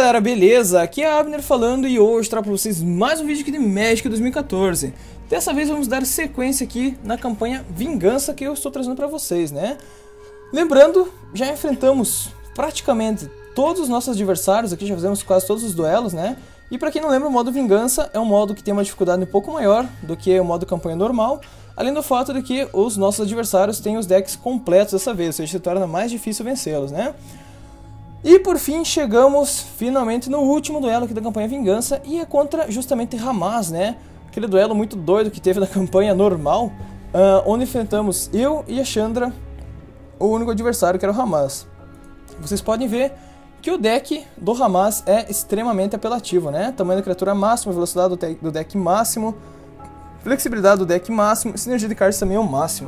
galera, beleza? Aqui é a Abner falando e hoje trago para vocês mais um vídeo aqui de Magic 2014. Dessa vez vamos dar sequência aqui na campanha Vingança que eu estou trazendo para vocês, né? Lembrando, já enfrentamos praticamente todos os nossos adversários aqui, já fizemos quase todos os duelos, né? E para quem não lembra, o modo Vingança é um modo que tem uma dificuldade um pouco maior do que o modo campanha normal, além do fato de que os nossos adversários têm os decks completos dessa vez, ou seja, se torna mais difícil vencê-los, né? E por fim chegamos finalmente no último duelo aqui da campanha Vingança, e é contra justamente Ramaz, né? Aquele duelo muito doido que teve na campanha normal, onde enfrentamos eu e a Chandra, o único adversário que era o Ramaz. Vocês podem ver que o deck do Ramaz é extremamente apelativo, né? Tamanho da criatura máximo, velocidade do deck máximo, flexibilidade do deck máximo, sinergia de cards também é o máximo.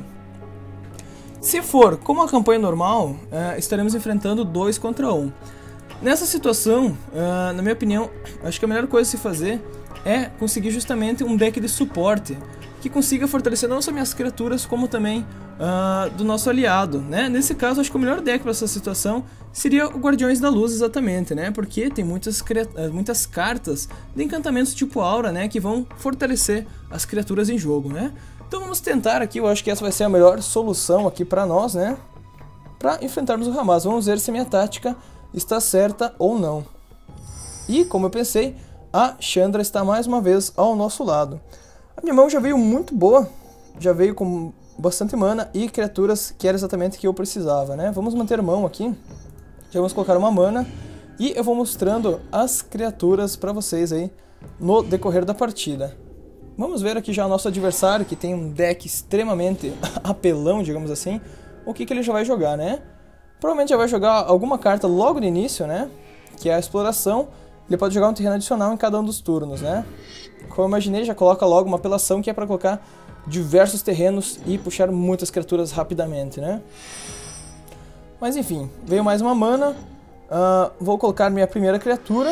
Se for como a campanha normal, estaremos enfrentando 2 contra 1. Nessa situação, na minha opinião, acho que a melhor coisa a se fazer é conseguir justamente um deck de suporte que consiga fortalecer não só minhas criaturas, como também do nosso aliado, né? Nesse caso, acho que o melhor deck para essa situação seria o Guardiões da Luz, exatamente, né? Porque tem muitas cartas de encantamentos tipo Aura, né? Que vão fortalecer as criaturas em jogo, né? Então vamos tentar aqui, eu acho que essa vai ser a melhor solução aqui para nós, né? Para enfrentarmos o Ramaz. Vamos ver se a minha tática está certa ou não. E, como eu pensei, a Chandra está mais uma vez ao nosso lado. A minha mão já veio muito boa, já veio com bastante mana e criaturas que era exatamente o que eu precisava, né? Vamos manter mão aqui, já vamos colocar uma mana e eu vou mostrando as criaturas para vocês aí no decorrer da partida. Vamos ver aqui já o nosso adversário, que tem um deck extremamente apelão, digamos assim, o que ele já vai jogar, né? Provavelmente já vai jogar alguma carta logo no início, né? Que é a exploração. Ele pode jogar um terreno adicional em cada um dos turnos, né? Como eu imaginei, já coloca logo uma apelação que é para colocar diversos terrenos e puxar muitas criaturas rapidamente, né? Mas enfim, veio mais uma mana. Vou colocar minha primeira criatura.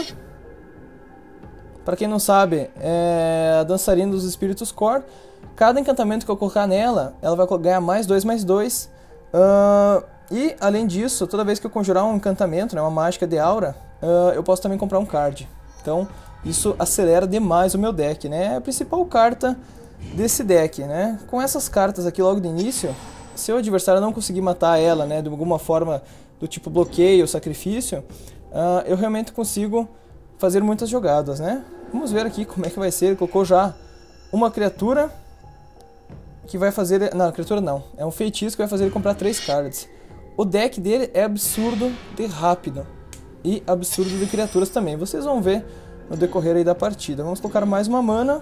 Para quem não sabe, é a Dançarina dos Espíritos Core. Cada encantamento que eu colocar nela, ela vai ganhar +2/+2. E além disso, toda vez que eu conjurar um encantamento, né, uma mágica de aura, eu posso também comprar um card. Então isso acelera demais o meu deck, né? É a principal carta desse deck, né? Com essas cartas aqui logo de início, se o adversário não conseguir matar ela, né, de alguma forma do tipo bloqueio ou sacrifício, eu realmente consigo fazer muitas jogadas, né? Vamos ver aqui como é que vai ser. Ele colocou já uma criatura que vai fazer... Não, criatura não. É um feitiço que vai fazer ele comprar 3 cards. O deck dele é absurdo de rápido e absurdo de criaturas também. Vocês vão ver no decorrer aí da partida. Vamos colocar mais uma mana.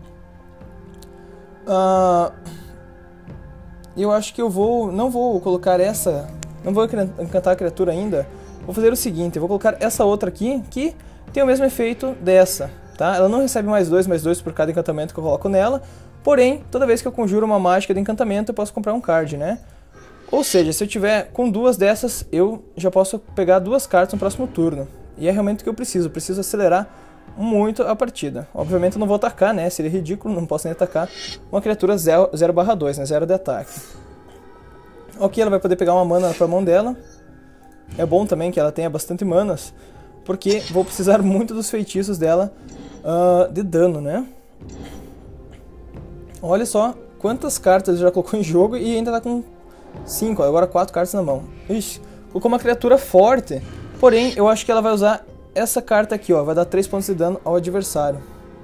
Eu acho que eu não vou colocar essa... Não vou encantar a criatura ainda. Vou fazer o seguinte, eu vou colocar essa outra aqui, que tem o mesmo efeito dessa, tá? Ela não recebe +2/+2 por cada encantamento que eu coloco nela, porém, toda vez que eu conjuro uma mágica de encantamento, eu posso comprar um card, né? Ou seja, se eu tiver com 2 dessas, eu já posso pegar 2 cartas no próximo turno. E é realmente o que eu preciso acelerar muito a partida. Obviamente eu não vou atacar, né? Seria ridículo, não posso nem atacar uma criatura 0/2, né? 0 de ataque. Ok, ela vai poder pegar uma mana para a mão dela. É bom também que ela tenha bastante manas, porque vou precisar muito dos feitiços dela de dano, né? Olha só quantas cartas já colocou em jogo e ainda tá com 5, agora 4 cartas na mão. Ixi, colocou uma criatura forte, porém eu acho que ela vai usar essa carta aqui, ó, vai dar 3 pontos de dano ao adversário.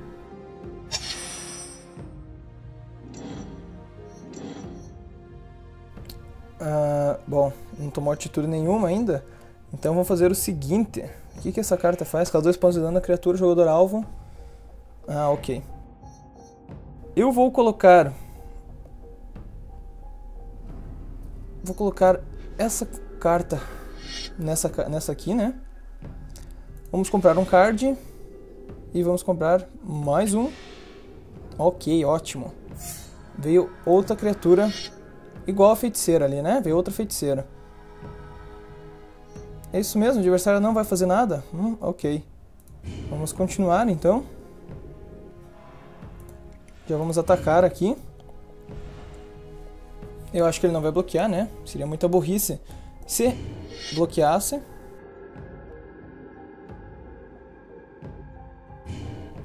Bom, não tomou atitude nenhuma ainda, então vamos fazer o seguinte. O que essa carta faz? Causa 2 pontos de dano na criatura, jogador alvo. Ok. Eu vou colocar essa carta nessa aqui, né? Vamos comprar um card e vamos comprar mais um. Ok, ótimo. Veio outra criatura igual a feiticeira ali, né? Veio outra feiticeira. É isso mesmo, o adversário não vai fazer nada? Ok. Vamos continuar então. Já vamos atacar aqui. Eu acho que ele não vai bloquear, né? Seria muita burrice se bloqueasse.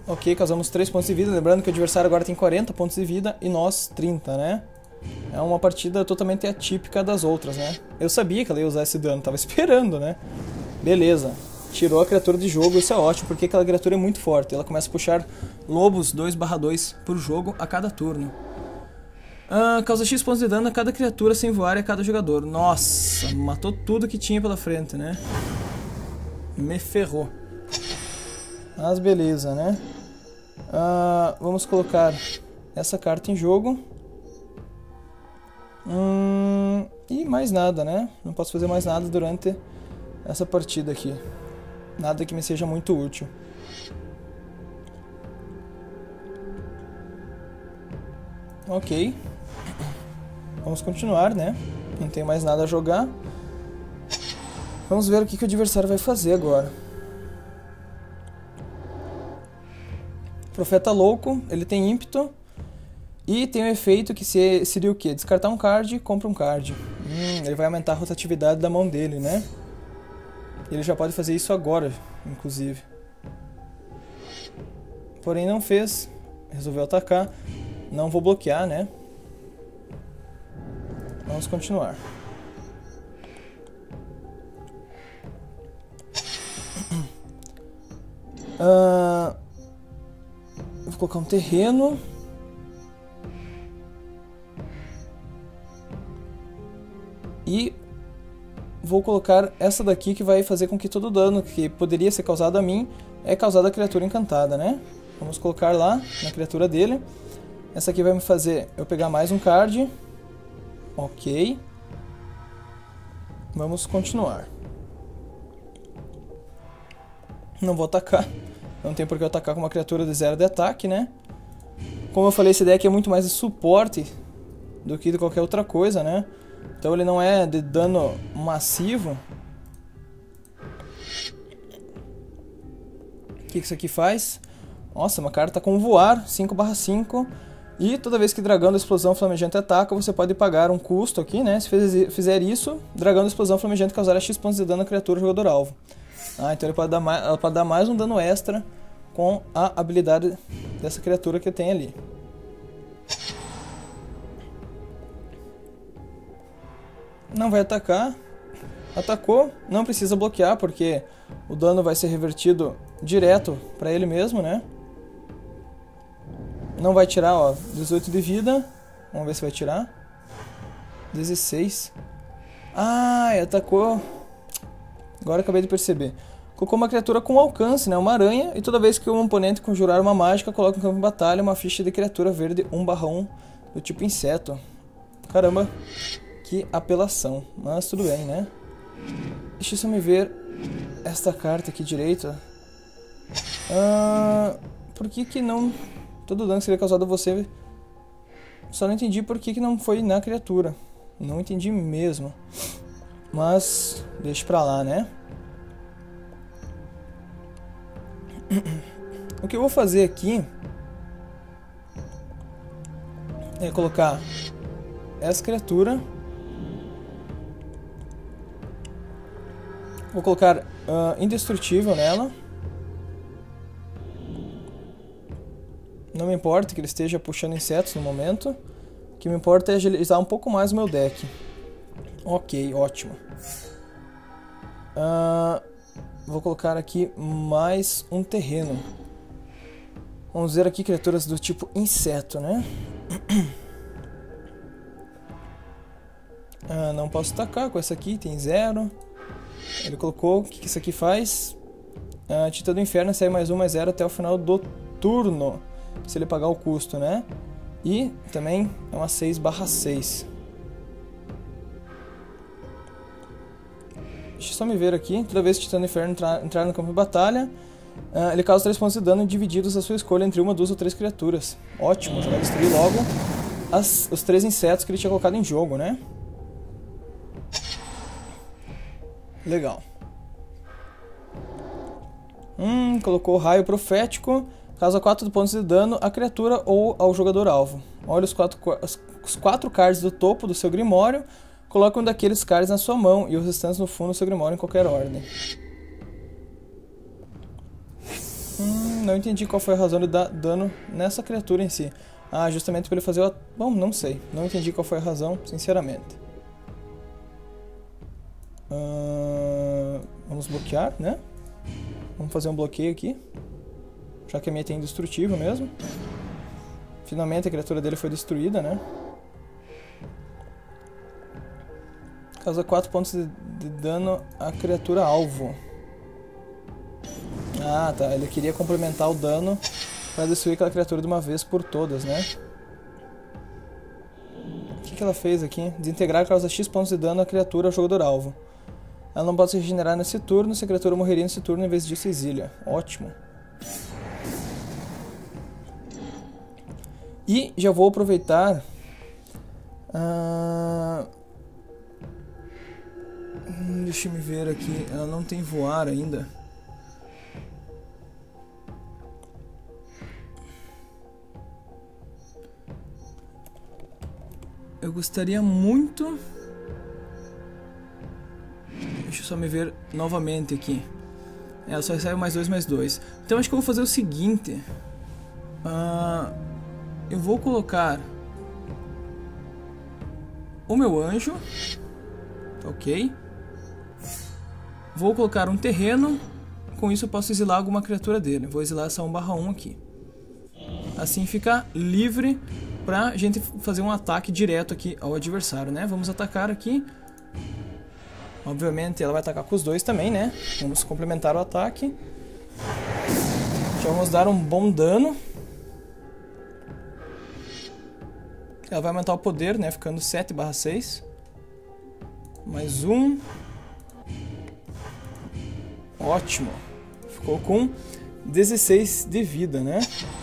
Ok, causamos 3 pontos de vida. Lembrando que o adversário agora tem 40 pontos de vida e nós 30, né? É uma partida totalmente atípica das outras, né? Eu sabia que ela ia usar esse dano, tava esperando, né? Beleza. Tirou a criatura de jogo, isso é ótimo, porque aquela criatura é muito forte. Ela começa a puxar lobos 2/2 por jogo a cada turno. Causa X pontos de dano a cada criatura sem voar e a cada jogador. Nossa, matou tudo que tinha pela frente, né? Me ferrou. Mas beleza, né? Vamos colocar essa carta em jogo. E mais nada, né? Não posso fazer mais nada durante essa partida aqui. Nada que me seja muito útil. Ok. Vamos continuar, né? Não tem mais nada a jogar. Vamos ver o que o adversário vai fazer agora. Profeta Louco, ele tem ímpeto. E tem um efeito que seria o quê? Descartar um card, compra um card. Ele vai aumentar a rotatividade da mão dele, né? Ele já pode fazer isso agora, inclusive. Porém não fez. Resolveu atacar. Não vou bloquear, né? Vamos continuar. Vou colocar um terreno. E vou colocar essa daqui que vai fazer com que todo dano que poderia ser causado a mim é causado à criatura encantada, né? Vamos colocar lá na criatura dele. Essa aqui vai me fazer eu pegar mais um card. Ok. Vamos continuar. Não vou atacar. Não tem por que eu atacar com uma criatura de 0 de ataque, né? Como eu falei, esse deck é muito mais de suporte do que de qualquer outra coisa, né? Então ele não é de dano massivo. O que isso aqui faz? Nossa, uma carta com voar, 5/5. E toda vez que Dragão da Explosão Flamejante ataca, você pode pagar um custo aqui, né? Se fizer isso, Dragão da Explosão Flamejante causará X pontos de dano à criatura jogador alvo. Então ela pode dar mais um dano extra com a habilidade dessa criatura que tem ali. Não vai atacar. Atacou, não precisa bloquear, porque o dano vai ser revertido direto para ele mesmo, né? Não vai tirar, ó, 18 de vida. Vamos ver se vai tirar. 16. Atacou. Agora acabei de perceber. Colocou uma criatura com alcance, né? Uma aranha. E toda vez que um oponente conjurar uma mágica, coloca no campo de batalha uma ficha de criatura verde 1/1 do tipo inseto. Caramba, que apelação. Mas tudo bem, né? Deixa eu só me ver esta carta aqui direita. Por que não... Todo dano que seria causado a você... Só não entendi por que não foi na criatura. Não entendi mesmo. Mas deixa pra lá, né? O que eu vou fazer aqui é colocar essa criatura. Vou colocar indestrutível nela. Não me importa que ele esteja puxando insetos no momento. O que me importa é agilizar um pouco mais o meu deck. Ok, ótimo. Vou colocar aqui mais um terreno. Vamos ver aqui criaturas do tipo inseto, né? Não posso atacar com essa aqui, tem 0. Ele colocou, o que isso aqui faz? Tinta do Inferno sai +1/+0 até o final do turno, se ele pagar o custo, né? E também é uma 6/6. Deixa eu só me ver aqui. Toda vez que o Titã do Inferno entrar no campo de batalha, ele causa 3 pontos de dano divididos a sua escolha entre 1, 2 ou 3 criaturas. Ótimo, já vai destruir logo os 3 insetos que ele tinha colocado em jogo, né? Legal. Colocou Raio Profético. Causa 4 pontos de dano à criatura ou ao jogador alvo. Olha os 4 cards do topo do seu Grimório. Coloque um daqueles cards na sua mão e os restantes no fundo do seu Grimório em qualquer ordem. Não entendi qual foi a razão de dar dano nessa criatura em si. Ah, justamente para ele fazer o... Bom, não sei. Não entendi qual foi a razão, sinceramente. Vamos bloquear, né? Vamos fazer um bloqueio aqui. Já que a minha tem indestrutível mesmo. Finalmente a criatura dele foi destruída, né? Causa 4 pontos de dano à criatura alvo. Ah, tá. Ele queria complementar o dano para destruir aquela criatura de uma vez por todas, né? O que ela fez aqui? Desintegrar causa X pontos de dano à criatura ao jogador alvo. Ela não pode se regenerar nesse turno. Se a criatura morreria nesse turno, em vez disso exilia. Ótimo. E já vou aproveitar... deixa eu me ver aqui. Ela não tem voar ainda. Eu gostaria muito... Deixa eu só me ver novamente aqui. Ela só recebe +2/+2. Então acho que eu vou fazer o seguinte. Eu vou colocar o meu anjo. Ok. Vou colocar um terreno. Com isso eu posso exilar alguma criatura dele. Vou exilar essa 1/1 aqui. Assim fica livre pra gente fazer um ataque direto aqui ao adversário, né? Vamos atacar aqui. Obviamente ela vai atacar com os dois também, né? Vamos complementar o ataque. Já vamos dar um bom dano. Ela vai aumentar o poder, né? Ficando 7/6. Mais um. Ótimo. Ficou com 16 de vida, né?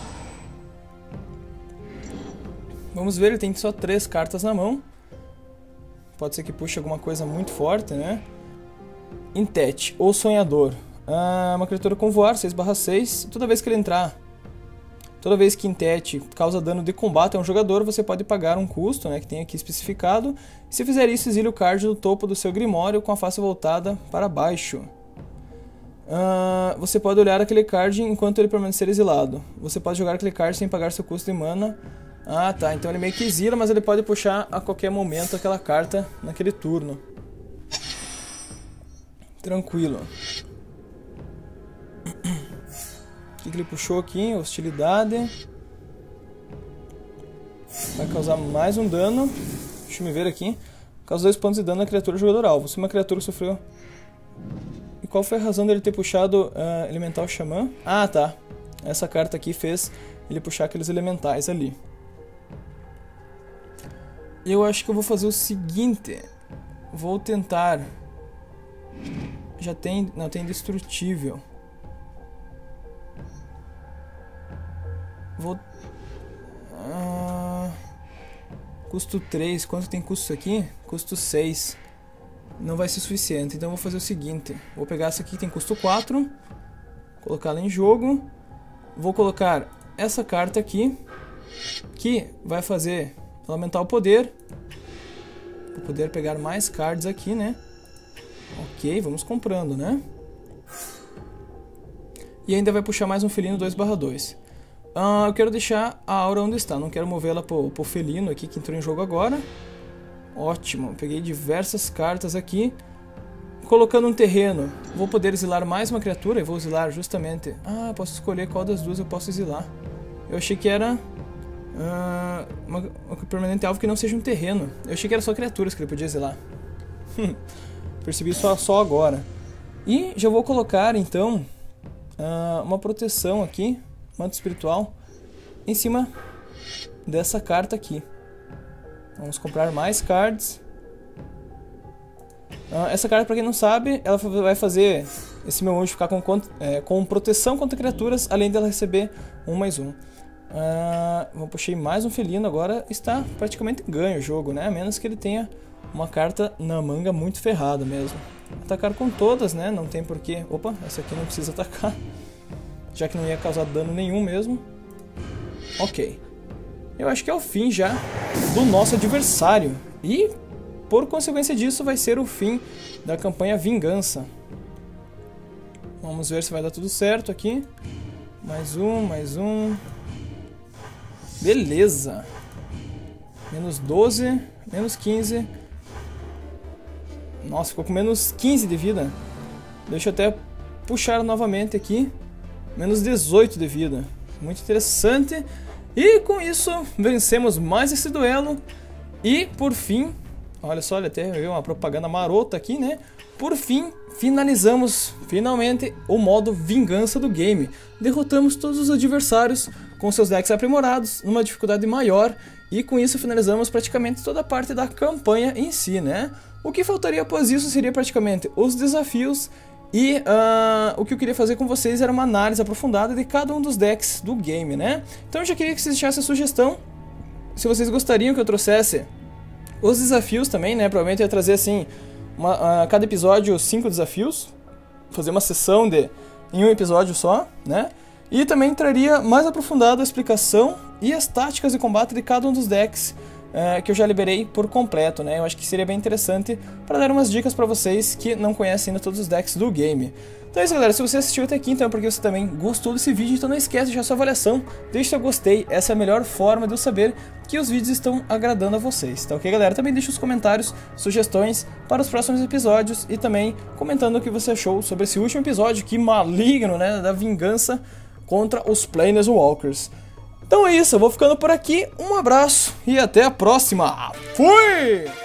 Vamos ver, ele tem só 3 cartas na mão. Pode ser que puxe alguma coisa muito forte, né? Intete, ou Sonhador. Uma criatura com voar, 6/6. Toda vez que ele entrar... Toda vez que Intete causa dano de combate a um jogador, você pode pagar um custo, né, que tem aqui especificado. E se fizer isso, exile o card do topo do seu Grimório com a face voltada para baixo. Você pode olhar aquele card enquanto ele permanecer exilado. Você pode jogar aquele card sem pagar seu custo de mana. Ah, tá. Então ele meio que exila, mas ele pode puxar a qualquer momento aquela carta naquele turno. Tranquilo. O que ele puxou aqui? Hostilidade. Vai causar mais um dano. Deixa eu me ver aqui. Causa 2 pontos de dano na criatura jogador alvo. Se uma criatura sofreu... E qual foi a razão dele ter puxado Elemental Xamã? Ah, tá. Essa carta aqui fez ele puxar aqueles elementais ali. Eu acho que eu vou fazer o seguinte. Vou tentar... Já tem... Não, tem Indestrutível. Vou... Custo 3. Quanto tem custo aqui? Custo 6. Não vai ser suficiente. Então eu vou fazer o seguinte. Vou pegar essa aqui que tem custo 4. Colocá-la em jogo. Vou colocar essa carta aqui. Que vai fazer... aumentar o poder. Vou poder pegar mais cards aqui, né? Ok, vamos comprando, né? E ainda vai puxar mais um felino 2/2. Eu quero deixar a aura onde está. Não quero mover ela pro felino aqui que entrou em jogo agora. Ótimo, peguei diversas cartas aqui. Colocando um terreno, vou poder exilar mais uma criatura. E vou exilar justamente... posso escolher qual das duas eu posso exilar. Eu achei que era... uma permanente alvo que não seja um terreno. Eu achei que era só criaturas que ele podia exilar. Percebi só agora. E já vou colocar então uma proteção aqui, manto espiritual, em cima dessa carta aqui. Vamos comprar mais cards. Essa carta, para quem não sabe, ela vai fazer esse meu anjo ficar com proteção contra criaturas, além dela receber 1/1. Puxei mais um felino, agora está praticamente ganho o jogo, né? A menos que ele tenha uma carta na manga muito ferrada mesmo. Atacar com todas, né? Não tem porquê. Opa, essa aqui não precisa atacar, já que não ia causar dano nenhum mesmo. Ok. Eu acho que é o fim já do nosso adversário. E, por consequência disso, vai ser o fim da campanha Vingança. Vamos ver se vai dar tudo certo aqui. Mais um. Beleza. Menos 12, menos 15. Nossa, ficou com menos 15 de vida. Deixa eu até puxar novamente aqui. Menos 18 de vida. Muito interessante. E com isso, vencemos mais esse duelo. E por fim, olha só, ele até viu uma propaganda marota aqui, né? Por fim, finalizamos finalmente o modo vingança do game. Derrotamos todos os adversários com seus decks aprimorados, numa dificuldade maior. E com isso finalizamos praticamente toda a parte da campanha em si, né? O que faltaria após isso seria praticamente os desafios. E o que eu queria fazer com vocês era uma análise aprofundada de cada um dos decks do game, né? Então eu já queria que vocês deixassem a sugestão. Se vocês gostariam que eu trouxesse os desafios também, né? Provavelmente eu ia trazer assim, cada episódio 5 desafios. Fazer uma sessão em um episódio só, né? E também traria mais aprofundada a explicação e as táticas de combate de cada um dos decks que eu já liberei por completo, né? Eu acho que seria bem interessante para dar umas dicas para vocês que não conhecem ainda todos os decks do game. Então é isso, galera. Se você assistiu até aqui, então é porque você também gostou desse vídeo, então não esquece de deixar sua avaliação, deixe seu gostei, essa é a melhor forma de eu saber que os vídeos estão agradando a vocês, tá ok, galera? Também deixe os comentários, sugestões para os próximos episódios e também comentando o que você achou sobre esse último episódio, que maligno, né, da vingança contra os Planeswalkers. Então é isso, eu vou ficando por aqui, um abraço e até a próxima. Fui!